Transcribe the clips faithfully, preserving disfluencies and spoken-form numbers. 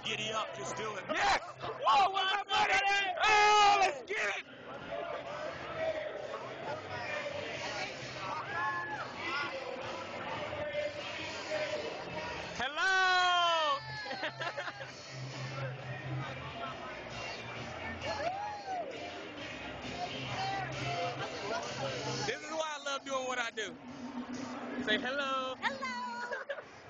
Giddy up, just do it. Yes! Whoa, what's up, buddy? Oh, let's get it! Hello! This is why I love doing what I do. Say hello. Hello.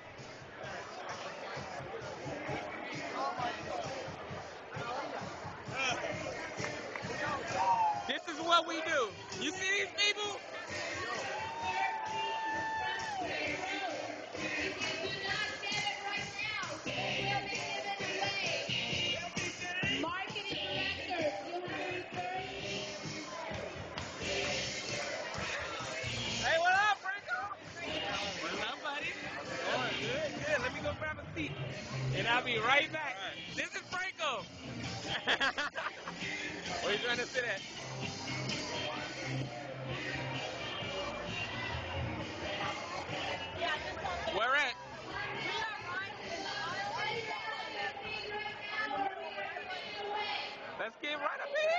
This is what we do. You see these people? Marketing director, you want to refer? Hey, what up, Franco? What's up, buddy? Oh, good, good. Let me go grab a seat. And I'll be right back. This is Franco. Where you trying to sit at? Where at? Let's get right up here.